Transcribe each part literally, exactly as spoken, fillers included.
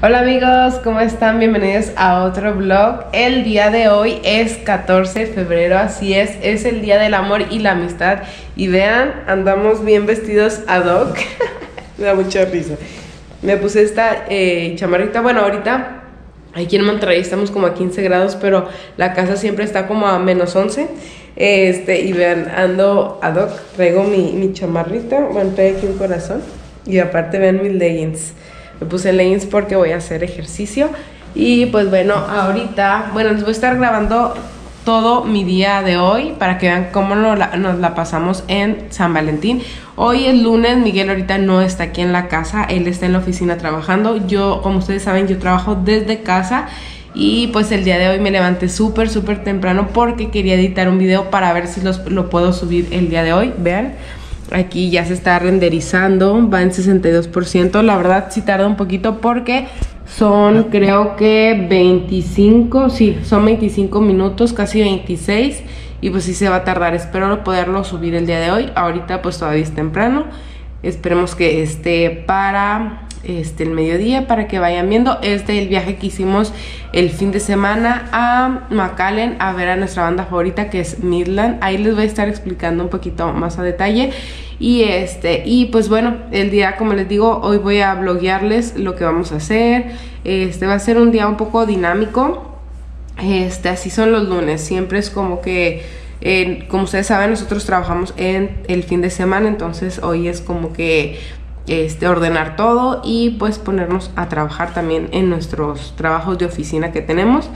Hola amigos, ¿cómo están? Bienvenidos a otro vlog. El día de hoy es catorce de febrero, así es, es el día del amor y la amistad. Y vean, andamos bien vestidos ad hoc. Me da mucha risa. Me puse esta eh, chamarrita, bueno, ahorita aquí en Monterrey estamos como a quince grados, pero la casa siempre está como a menos once. Este, y vean, ando ad hoc, traigo mi, mi chamarrita, bueno, traigo aquí un corazón. Y aparte vean mis leggings. Me puse leggings porque voy a hacer ejercicio. Y pues bueno, ahorita, bueno, les voy a estar grabando todo mi día de hoy para que vean cómo nos la, nos la pasamos en San Valentín. Hoy es lunes, Miguel ahorita no está aquí en la casa, él está en la oficina trabajando. Yo, como ustedes saben, yo trabajo desde casa. Y pues el día de hoy me levanté súper, súper temprano porque quería editar un video para ver si los, lo puedo subir el día de hoy. Vean. Aquí ya se está renderizando, va en sesenta y dos por ciento. La verdad sí tarda un poquito porque son creo que veinticinco, sí, son veinticinco minutos, casi veintiséis. Y pues sí se va a tardar, espero poderlo subir el día de hoy. Ahorita pues todavía es temprano. Esperemos que esté para este, el mediodía para que vayan viendo. Este es el viaje que hicimos el fin de semana a McAllen a ver a nuestra banda favorita que es Midland. Ahí les voy a estar explicando un poquito más a detalle. Y este y pues bueno, el día, como les digo, hoy voy a vloguearles lo que vamos a hacer. Este va a ser un día un poco dinámico. Este así son los lunes, siempre es como que Eh, como ustedes saben, nosotros trabajamos en el fin de semana, entonces hoy es como que este, ordenar todo y pues ponernos a trabajar también en nuestros trabajos de oficina que tenemos.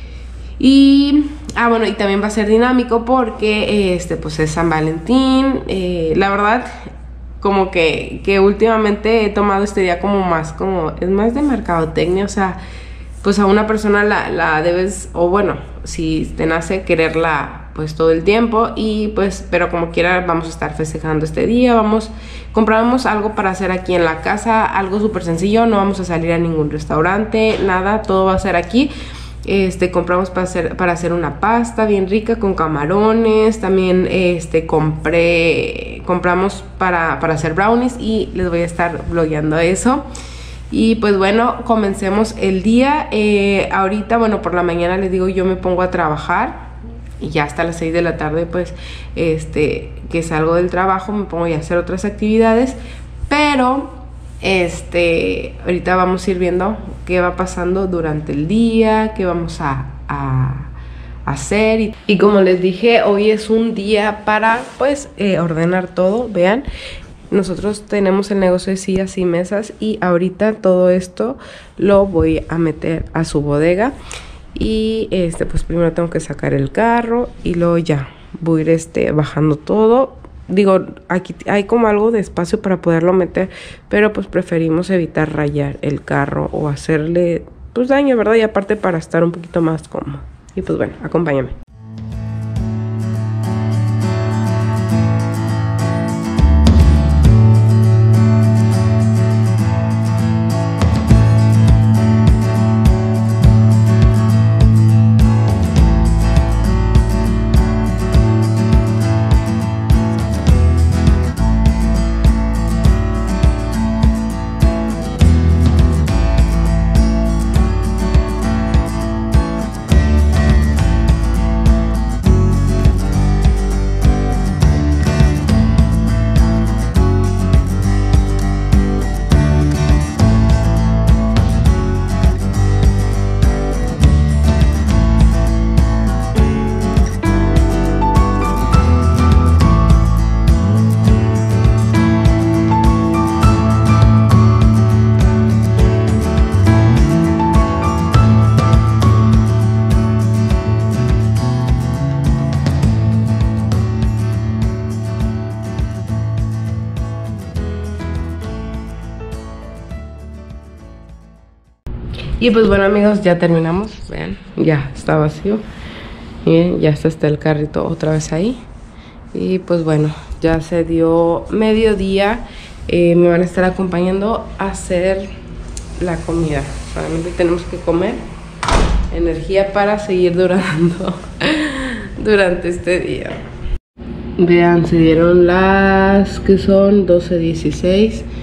Y, ah bueno, y también va a ser dinámico porque este, pues es San Valentín. eh, La verdad, como que, que últimamente he tomado este día como más, como, es más de mercadotecnia, o sea, pues a una persona la, la debes, o bueno, si te nace quererla pues todo el tiempo. Y pues, pero como quiera vamos a estar festejando este día. Vamos, compramos algo para hacer aquí en la casa, algo súper sencillo, no vamos a salir a ningún restaurante, nada, todo va a ser aquí. Este, compramos para hacer, para hacer una pasta bien rica con camarones. También este, compré, compramos para, para hacer brownies y les voy a estar vlogueando eso. Y pues bueno, comencemos el día. eh, Ahorita, bueno, por la mañana les digo, yo me pongo a trabajar. Y ya hasta las seis de la tarde, pues, este, que salgo del trabajo, me pongo ya a hacer otras actividades. Pero, este, ahorita vamos a ir viendo qué va pasando durante el día, qué vamos a, a hacer. Y, y como les dije, hoy es un día para, pues, eh, ordenar todo. Vean, nosotros tenemos el negocio de sillas y mesas y ahorita todo esto lo voy a meter a su bodega. Y este pues primero tengo que sacar el carro y luego ya voy a ir este, bajando todo. Digo, aquí hay como algo de espacio para poderlo meter, pero pues preferimos evitar rayar el carro o hacerle pues daño, ¿verdad? Y aparte para estar un poquito más cómodo. Y pues bueno, acompáñame. Y pues bueno amigos, ya terminamos. Vean, ya está vacío. Miren, ya está, está el carrito otra vez ahí. Y pues bueno, ya se dio mediodía. eh, Me van a estar acompañando a hacer la comida. Solamente tenemos que comer. Energía para seguir durando durante este día. Vean, se dieron las que son doce dieciséis.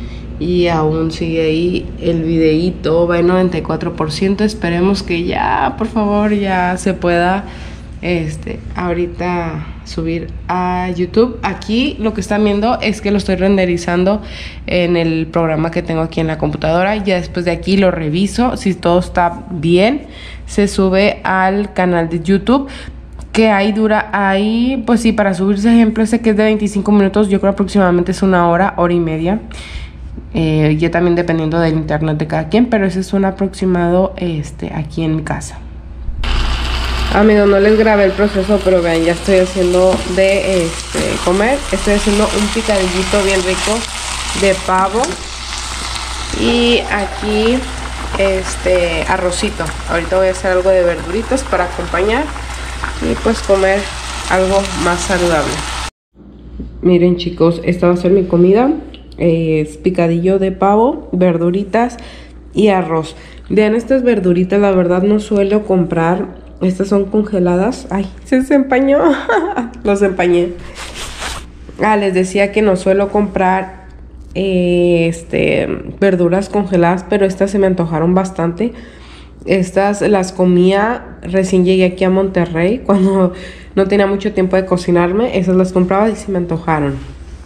y aún sigue ahí el videíto, va en noventa y cuatro por ciento. Esperemos que ya, por favor, ya se pueda este ahorita subir a YouTube. Aquí lo que están viendo es que lo estoy renderizando en el programa que tengo aquí en la computadora. Ya después de aquí lo reviso, si todo está bien se sube al canal de YouTube, que ahí dura, ahí pues sí, para subirse ejemplo ese que es de veinticinco minutos, yo creo aproximadamente es una hora, hora y media, eh, ya también dependiendo del internet de cada quien, pero ese es un aproximado este aquí en mi casa. Amigos, no les grabé el proceso, pero vean, ya estoy haciendo de este, comer. Estoy haciendo un picadillito bien rico de pavo. Y aquí este arrocito. Ahorita voy a hacer algo de verduritas para acompañar y pues comer algo más saludable. Miren chicos, esta va a ser mi comida. Es picadillo de pavo, verduritas y arroz. Vean, estas verduritas la verdad no suelo comprar. Estas son congeladas. Ay, se desempañó. Los empañé. Ah, les decía que no suelo comprar eh, este, verduras congeladas, pero estas se me antojaron bastante. Estas las comía recién llegué aquí a Monterrey, cuando no tenía mucho tiempo de cocinarme. Esas las compraba y se me antojaron.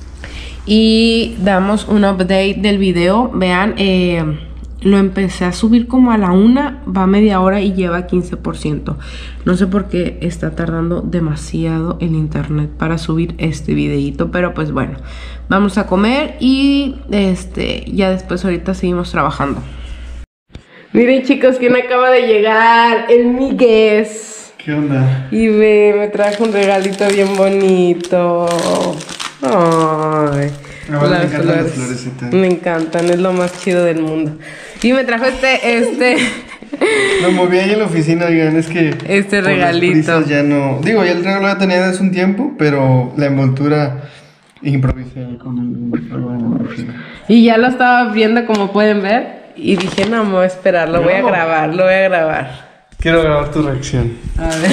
Y damos un update del video. Vean, eh... lo empecé a subir como a la una, va media hora y lleva quince por ciento. No sé por qué está tardando demasiado el internet para subir este videito, pero pues bueno, vamos a comer y este ya después ahorita seguimos trabajando. Miren chicos, quién acaba de llegar, el Miguel. ¿Qué onda? Y ve, me trajo un regalito bien bonito. Ay, me encantan las florecitas. Me encantan, es lo más chido del mundo. Y me trajo este, este. Lo moví ahí en la oficina, oigan, es que este regalito ya no. Digo, ya el regalo ya tenía hace un tiempo, pero la envoltura improvisé con el. Y ya lo estaba viendo, como pueden ver. Y dije, no, me voy a esperar, lo voy a grabar, lo voy a grabar. Quiero grabar tu reacción. A ver.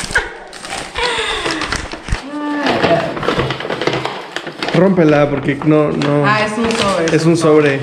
Rómpela porque no, no. Ah, es un sobre. Es un sobre.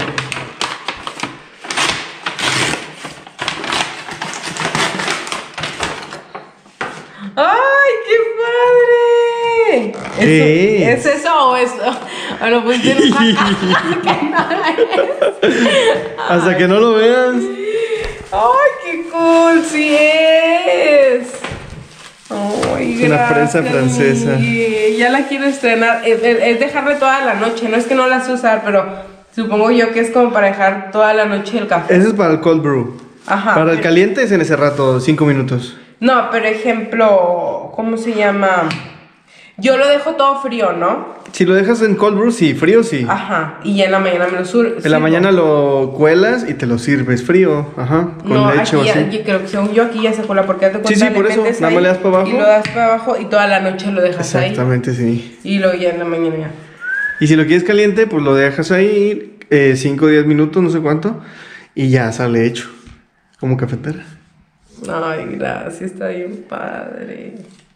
¡Ay, qué padre! ¿Qué ¿Es, ¿Es eso o eso? O lo pusiste en una caja que no es. Hasta que no lo veas. ¡Ay, qué cool! ¡Sí es! ¡Ay, es una prensa francesa. Miguel. Ya la quiero estrenar. Es, es, es dejarle toda la noche. No es que no la sé usar, pero supongo yo que es como para dejar toda la noche el café. Ese es para el cold brew. Ajá. Para el caliente es en ese rato, cinco minutos. No, pero ejemplo, ¿cómo se llama? Yo lo dejo todo frío, ¿no? Si lo dejas en cold brew, sí, frío sí. Ajá, y ya en la mañana me lo sirvo. En la mañana lo cuelas y te lo sirves frío, ajá, con no, leche aquí o así. Ya, yo creo que según yo aquí ya se cuela, porque te cuenta, sí, sí, por eso, nada más le das para abajo. Y lo das para abajo y toda la noche lo dejas ahí. Exactamente, sí. Y luego ya en la mañana ya. Y si lo quieres caliente, pues lo dejas ahí cinco o diez minutos, no sé cuánto, y ya sale hecho, como cafetera. Ay, gracias, está bien padre.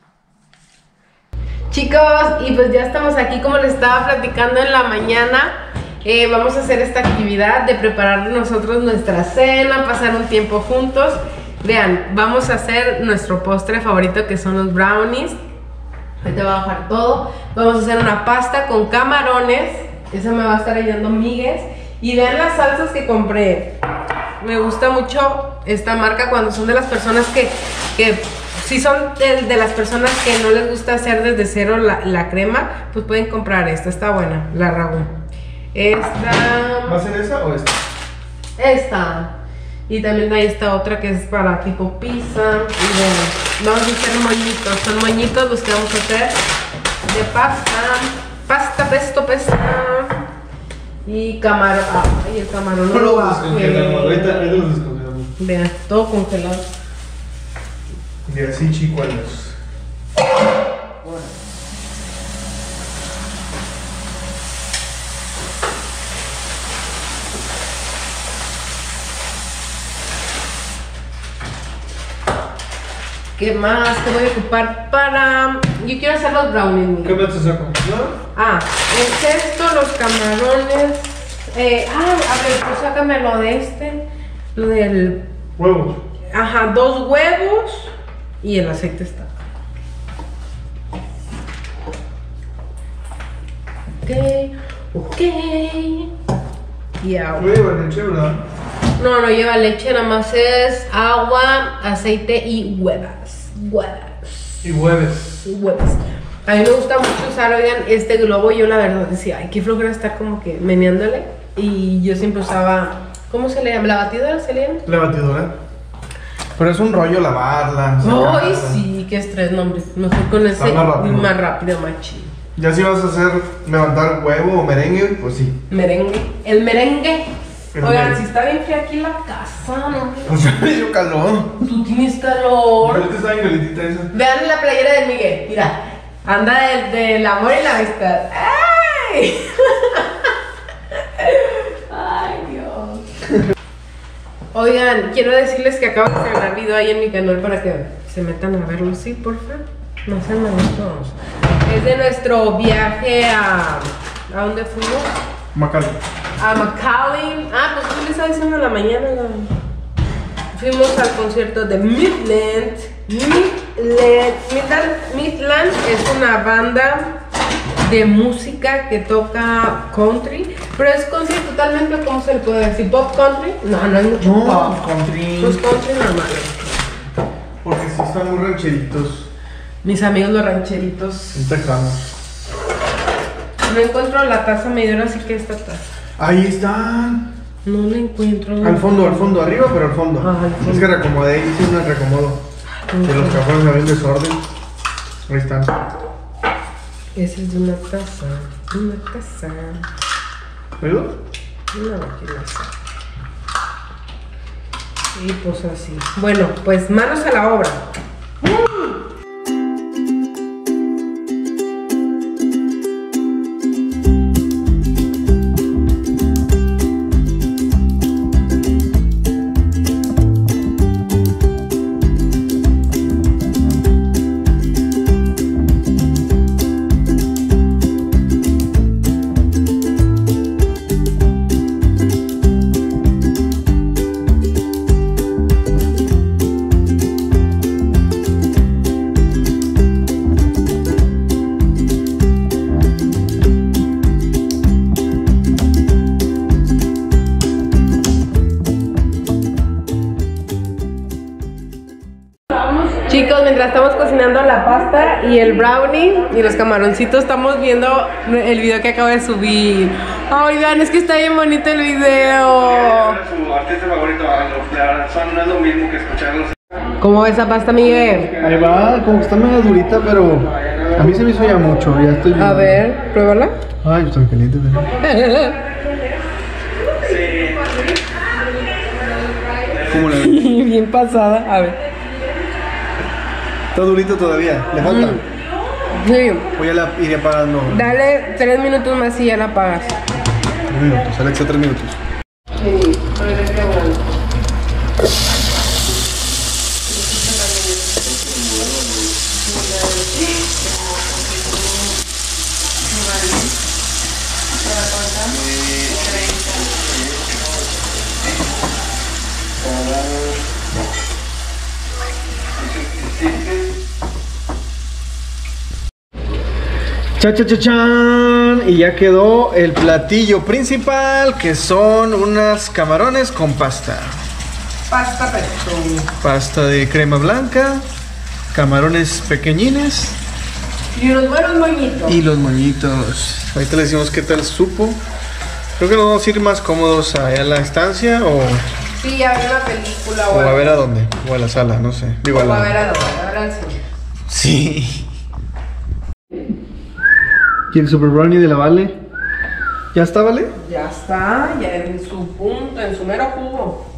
Chicos, y pues ya estamos aquí, como les estaba platicando en la mañana. eh, Vamos a hacer esta actividad de preparar nosotros nuestra cena, pasar un tiempo juntos. Vean, vamos a hacer nuestro postre favorito, que son los brownies. Ahorita voy a bajar todo. Vamos a hacer una pasta con camarones. Esa me va a estar ayudando Miguel. Y vean las salsas que compré. Me gusta mucho esta marca cuando son de las personas que, que si son de, de las personas que no les gusta hacer desde cero la, la crema, pues pueden comprar esta, está buena, la Ragú. Esta... ¿Va a ser esa o esta? Esta. Y también hay esta otra que es para tipo pizza. Y bueno, vamos a hacer moñitos, son moñitos los que vamos a hacer de pasta. Pasta, pesto, pesta. Y camarón. Ay, el camarón no lo descongelamos. Ahorita los descongelamos. Vean, todo congelado. De así chicuelos. ¿Qué más te voy a ocupar para...? Yo quiero hacer los brownies. ¿Qué más te saco? ¿No? Ah, es esto, los camarones. Eh, ah, a ver, pues sácame lo de este. Lo del. Huevos. Ajá, dos huevos. Y el aceite está. Ok, ok. Y agua. Lleva leche, ¿verdad? No, no lleva leche, nada más es agua, aceite y huevas. Huevas. Y hueves. Y huevas. A mí me gusta mucho usar, oigan, este globo. Yo la verdad decía, ay, qué flojera estar como que meneándole. Y yo siempre usaba, ¿cómo se le llama? ¿La batidora se le llama? La batidora. Pero es un rollo lavarla. Ay, sí, qué estrés, no, hombre. Mejor con ese más rápido. más rápido, más chido. Ya si vas a hacer levantar huevo o merengue, pues sí. Merengue. El merengue. El Oigan, merengue. si está bien fría aquí la casa, ¿no? Pues ya me dio calor. Tú tienes calor. Ahorita está bien calientita esa. Vean la playera del Miguel, mira. Anda del, del amor y la amistad. ¡Ay! ¡Ay, Dios! Oigan, quiero decirles que acabo de estrenar video ahí en mi canal para que se metan a verlo, ¿sí, porfa? No sean malitos. Es de nuestro viaje a... ¿A dónde fuimos? Macali. A McAllen. Ah, pues tú le estabas diciendo en la mañana. ¿No? Fuimos al concierto de Midland. Midland. Midland. Midland es una banda de música que toca country, pero es country totalmente, ¿cómo se le puede decir? ¿Pop country? No, no hay mucho No, pop. country. Pues country normal. Porque sí están muy rancheritos. Mis amigos los rancheritos. En Texas. No encuentro la taza medidora, así que esta taza. Ahí están. No la encuentro. Al fondo, al fondo, arriba, pero al fondo. Ah, al fondo. Es que reacomodé, hice un reacomodo. Que los cajones había un desorden. Ahí están. Esa es de una taza. Una taza. ¿Oído? Una maquinaza. Y pues así. Bueno, pues manos a la obra. Chicos, mientras estamos cocinando la pasta y el brownie y los camaroncitos, estamos viendo el video que acabo de subir. Oigan, es que está bien bonito el video. Su artista favorito, la verdad, son no es lo mismo que escucharlos. ¿Cómo va esa pasta, Miguel? Ahí va, como que está medio durita, pero a mí se me hizo ya mucho. Ya estoy. A ver, pruébala. Ay, yo estoy caliente. Pero... ¿Cómo la ves? Bien pasada, a ver. Está durito todavía, le falta. Sí. Voy a la iré apagando. Dale tres minutos más y ya la apagas. Tres minutos, Alexa, tres minutos. Sí, Cha cha cha chan, y ya quedó el platillo principal, que son unas camarones con pasta. pasta pesto. Pasta de crema blanca, camarones pequeñines Y unos buenos moñitos. y los moñitos. Ahorita le decimos qué tal supo. Creo que nos vamos a ir más cómodos allá a la estancia o, Sí, a ver una película o, o a algo. ver a dónde, o a la sala, no sé. Digo, a O a ver la... a dónde, a ver al cine. Sí. ¿Y el Super Brownie de la Vale? ¿Ya está, Vale? Ya está, ya en su punto, en su mero jugo.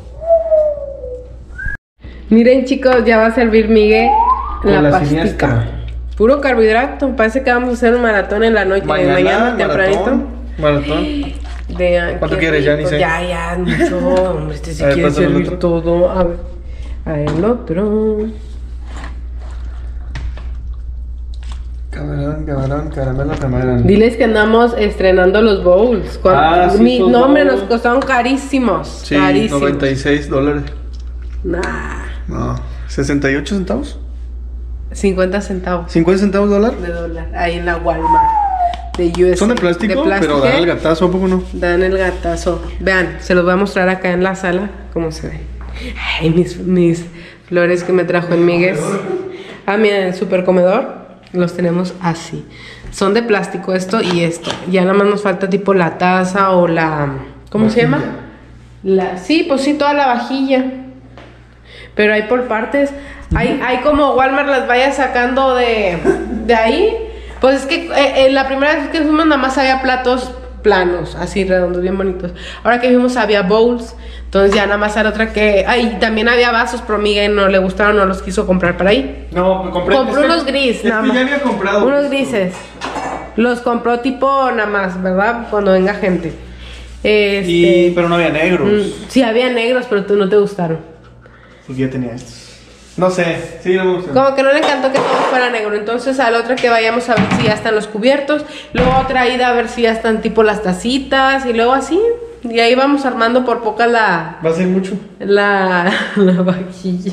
Miren, chicos, ya va a servir Miguel la, la pastica. siniestra. Puro carbohidrato. Parece que vamos a hacer un maratón en la noche. Mañana, mañana tempranito. maratón. Maratón. Vean, ¿Cuánto qué quieres? Ya rico. ni sé. Ya, ya, mucho. Hombre, este sí A ver, quiere pásame el servir otro. todo. A ver, a ver, el otro. Camarón, camarón, caramelo, camarón. Diles que andamos estrenando los bowls. ¿Cuánto? Ah, sí, Mi esos nombre bowls. nos costaron carísimos. Sí, carísimos. noventa y seis dólares. Nah, No, ¿sesenta y ocho centavos? cincuenta centavos ¿cincuenta centavos dólar? de dólar. Ahí en la Walmart. De U S A. Son de plástico, pero dan el gatazo, ¿a poco no? Dan el gatazo. Vean, se los voy a mostrar acá en la sala cómo se ve. Ay, mis, mis flores que me trajo en Migues. Ah, miren, el super comedor los tenemos así. Son de plástico esto y esto. Ya nada más nos falta tipo la taza o la... ¿Cómo Vajilla. se llama? La, sí, pues sí, toda la vajilla. Pero hay por partes. Hay, hay como Walmart las vaya sacando de, de ahí. Pues es que eh, eh, la primera vez que fuimos nada más había platos planos, así redondos, bien bonitos. Ahora que vimos había bowls. Entonces ya nada más era otra que... Ay, también había vasos, pero a Miguel no le gustaron, no los quiso comprar para ahí. No, me compré. Compró es que- unos gris, es nada que más. ya había comprado. Unos grises. Los compró tipo nada más, ¿verdad? Cuando venga gente. Este, Y, pero no había negros. mm, sí, había negros, pero tú no te gustaron. Porque ya tenía estos. No sé, sí, no me gustan. Como que no le encantó que todo fuera negro. Entonces a la otra que vayamos a ver si ya están los cubiertos. Luego otra ida a ver si ya están tipo las tacitas. Y luego así. Y ahí vamos armando por poca la... Va a ser mucho. La, la vajilla.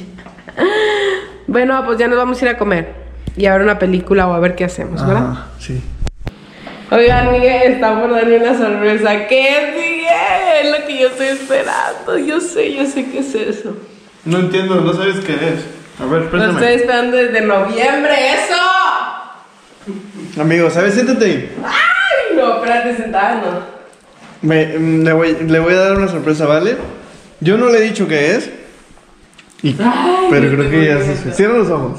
Bueno, pues ya nos vamos a ir a comer. Y a ver una película o a ver qué hacemos, ¿verdad? Ah, sí. Oigan, Miguel está por darme una sorpresa. ¿Qué es, Miguel? Es lo que yo estoy esperando. Yo sé, yo sé qué es eso. No entiendo, no sabes qué es. A ver, Lo préstame. estoy esperando desde noviembre, ¡eso! Amigo, ¿sabes? Siéntate. Ay, no, espérate, sentada, no. Me, mm, le, voy, le voy a dar una sorpresa, ¿vale? Yo no le he dicho qué es. Y- Ay, pero no creo tengo que ya ni se idea. Cierra los ojos.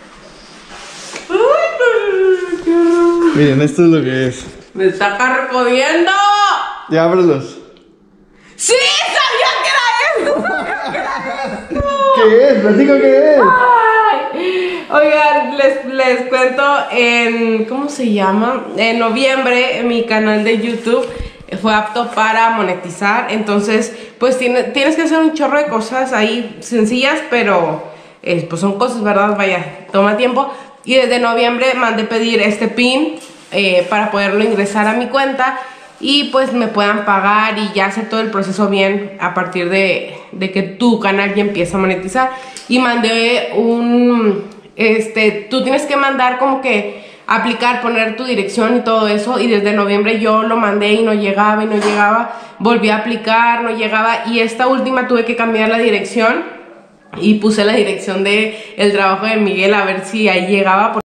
Ay, no, no, no, qué horror. Miren, esto es lo que es. Me está carcodiendo. Ya ábrelos. ¡Sí! ¡Sabía que era esto! ¿Qué es? Platico qué es. Ay, oigan, les, les cuento en... ¿Cómo se llama? En noviembre mi canal de YouTube fue apto para monetizar. Entonces, pues tiene, tienes que hacer un chorro de cosas ahí sencillas, pero eh, pues son cosas, ¿verdad? Vaya, toma tiempo. Y desde noviembre mandé pedir este pin eh, para poderlo ingresar a mi cuenta y pues me puedan pagar y ya hacer todo el proceso bien a partir de, de que tu canal ya empieza a monetizar. Y mandé un... Este, tú tienes que mandar como que aplicar, poner tu dirección y todo eso, y desde noviembre yo lo mandé y no llegaba y no llegaba, volví a aplicar, no llegaba, y esta última tuve que cambiar la dirección y puse la dirección de el trabajo de Miguel a ver si ahí llegaba.